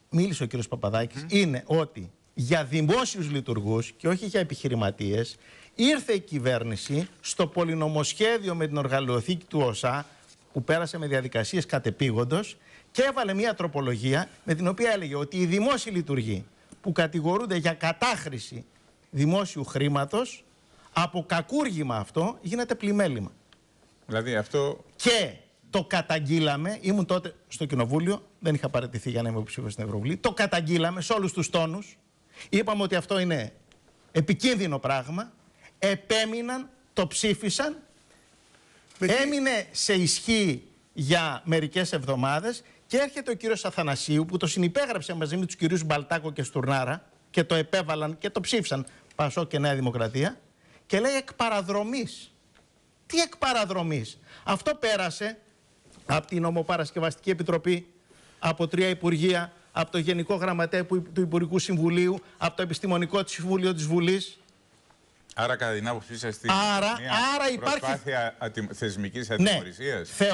μίλησε ο κύριος Παπαδάκης είναι ότι για δημόσιους λειτουργούς και όχι για επιχειρηματίες ήρθε η κυβέρνηση στο πολυνομοσχέδιο με την οργαλειοθήκη του ΟΣΑ που πέρασε με διαδικασίες κατεπήγοντος και έβαλε μια τροπολογία με την οποία έλεγε ότι οι δημόσιοι λειτουργοί που κατηγορούνται για κατάχρηση δημόσιου χρήματος, από κακούργημα αυτό γίνεται πλημέλημα. Δηλαδή αυτό... Και το καταγγείλαμε, ήμουν τότε στο Κοινοβούλιο, δεν είχα παραιτηθεί για να είμαι υποψήφιος στην Ευρωβουλή, το καταγγείλαμε σε όλους τους τόνους, είπαμε ότι αυτό είναι επικίνδυνο πράγμα, επέμειναν, το ψήφισαν, έμεινε σε ισχύ για μερικές εβδομάδες και έρχεται ο κύριος Αθανασίου που το συνυπέγραψε μαζί με τους κυρίους Μπαλτάκο και Στουρνάρα και το επέβαλαν και το ψήφισαν Πασόκ και Νέα Δημοκρατία και λέει εκ παραδρομής. Τι εκ παραδρομής? Αυτό πέρασε από την Ομοπαρασκευαστική Επιτροπή, από 3 Υπουργεία, από το Γενικό Γραμματέα του Υπουργικού Συμβουλίου, από το Επιστημονικό Συμβούλιο της Βουλής. Άρα κατά την άποψή σας προσπάθεια θεσμικής ατιμωρησίας. Ναι,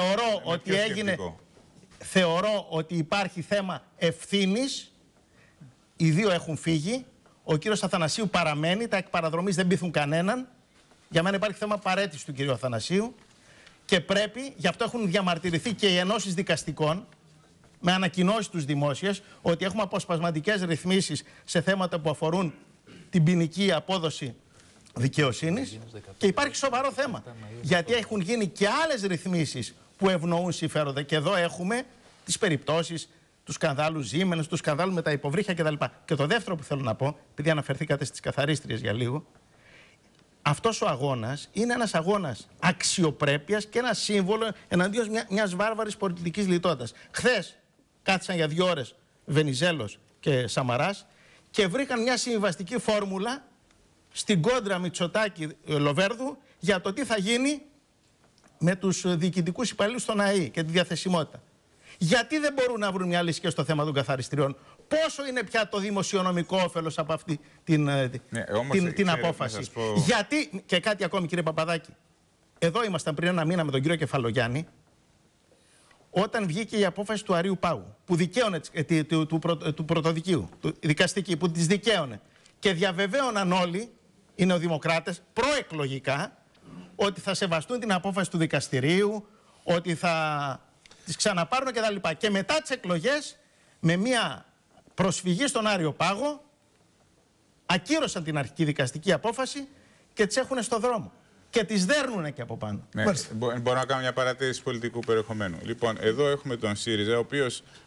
θεωρώ ότι υπάρχει θέμα ευθύνης. Οι δύο έχουν φύγει. Ο κύριος Αθανασίου παραμένει. Τα εκ παραδρομής δεν πείθουν κανέναν. Για μένα υπάρχει θέμα παρέτησης του κυρίου Αθανασίου. Και πρέπει, γι' αυτό έχουν διαμαρτυρηθεί και οι ενώσεις δικαστικών, με ανακοινώσεις τους δημόσιες, ότι έχουμε αποσπασματικές ρυθμίσεις σε θέματα που αφορούν την ποινική απόδοση δικαιοσύνης. Και υπάρχει σοβαρό θέμα. Γιατί έχουν γίνει και άλλες ρυθμίσεις που ευνοούν συμφέροντα. Και εδώ έχουμε τις περιπτώσεις του σκανδάλου Siemens, του σκανδάλου με τα υποβρύχια κτλ. Και το δεύτερο που θέλω να πω, επειδή αναφερθήκατε στις καθαρίστριες για λίγο, αυτός ο αγώνας είναι ένας αγώνας αξιοπρέπειας και ένα σύμβολο εναντίον μιας βάρβαρης πολιτικής λιτότητας. Χθες κάθισαν για 2 ώρες Βενιζέλος και Σαμαράς και βρήκαν μια συμβιβαστική φόρμουλα στην κόντρα Μητσοτάκη-Λοβέρδου για το τι θα γίνει με τους διοικητικούς υπαλλήλους στον ΑΕΗ και τη διαθεσιμότητα. Γιατί δεν μπορούν να βρουν μια λύση και στο θέμα των καθαριστριών? Πόσο είναι πια το δημοσιονομικό όφελος από αυτή την απόφαση? Γιατί, και κάτι ακόμη κύριε Παπαδάκη, εδώ ήμασταν πριν 1 μήνα με τον κύριο Κεφαλογιάννη, όταν βγήκε η απόφαση του Αρείου Πάγου, που δικαίωνε, του πρωτοδικείου, δικαστική, που τις δικαίωνε και διαβεβαίωναν όλοι οι νεοδημοκράτες προεκλογικά ότι θα σεβαστούν την απόφαση του δικαστηρίου, ότι θα τις ξαναπάρουν κτλ. Και μετά τις εκλογές, με μια προσφυγή στον Άριο Πάγο, ακύρωσαν την αρχική δικαστική απόφαση και τις έχουν στο δρόμο. Και τις δέρνουνε και από πάνω. Ναι, μπορώ να κάνω μια παρατήρηση πολιτικού περιεχομένου. Λοιπόν, εδώ έχουμε τον ΣΥΡΙΖΑ, ο οποίος